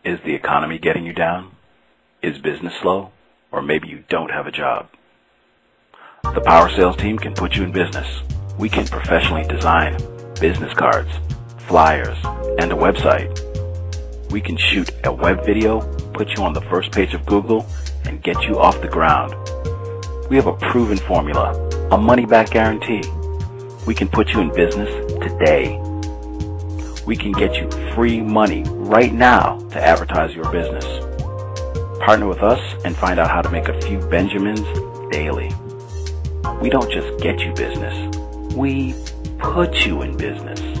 Is the economy getting you down? Is business slow? Or maybe you don't have a job? The Power Sales team can put you in business. We can professionally design business cards, flyers, and a website. We can shoot a web video, put you on the first page of Google, and get you off the ground. We have a proven formula, a money-back guarantee. We can put you in business today. We can get you free money right now to advertise your business. Partner with us and find out how to make a few Benjamins daily. We don't just get you business, we put you in business.